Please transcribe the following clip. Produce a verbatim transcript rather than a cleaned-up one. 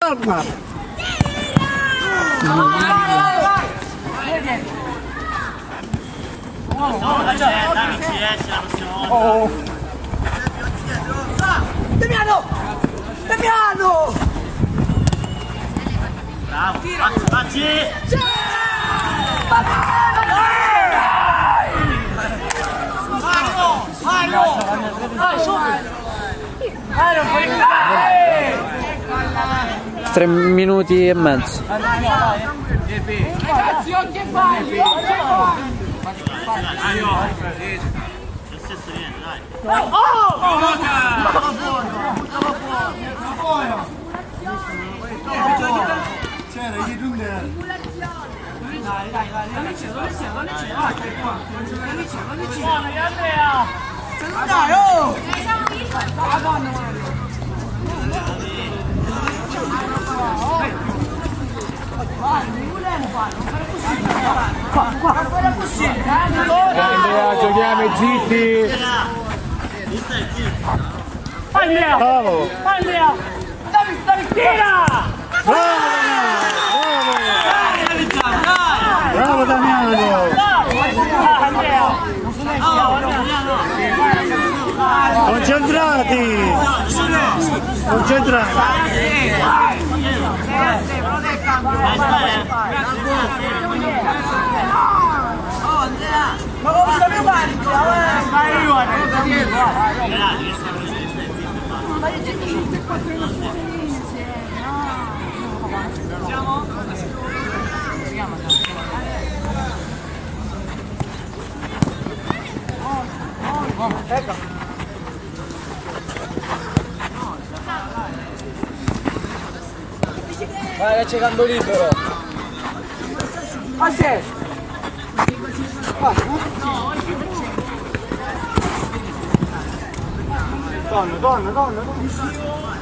Calma! Oh! Damiano! Damiano! Bravo! Facci! Mario! Mario! Dai, subito! Mario, Tre minuti e mezzo. ragazzi, occhi e falli! Oh! C'era, gli giunge. Dai, dai, dai, non c'è, non c'è, non c'è, ah, c'è qua, non c'è, non c'è, non c'è. Buona, Andrea! Dai, oh! Madonna, Mario! Vai, non volevo fare, non fare possibile, qua, qua, non fare possibile, Andrea, giochiamo zitti! Vai, Andrea! Bravo! Vai, Andrea! Dai, dai, tira! Bravo Damiano! Concentrati! Concentrati! Ma come sta mio panico? Vai io, ecco. Vai, c'è campo libero. Ma se? Donna, donna, donna, donna!